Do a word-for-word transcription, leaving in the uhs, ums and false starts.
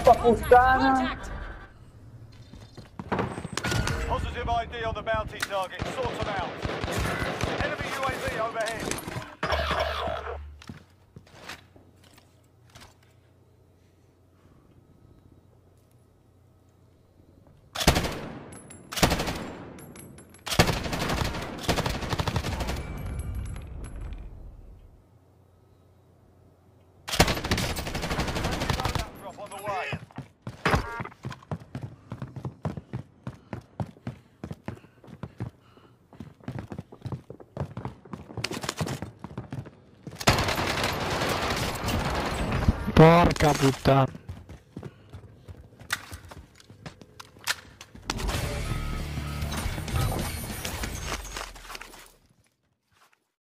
Porca puttana! Positive I D on the bounty target. Sort them out. Enemy U A V overhead. Drop on the way. Porca puttana.